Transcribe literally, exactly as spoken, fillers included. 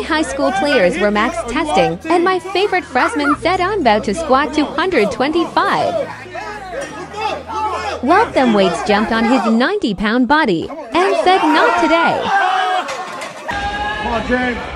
high school players were max testing, and my favorite freshman said I'm about to squat two hundred twenty-five. Loved them weights jumped on his ninety pound body and said not today. Come on, James.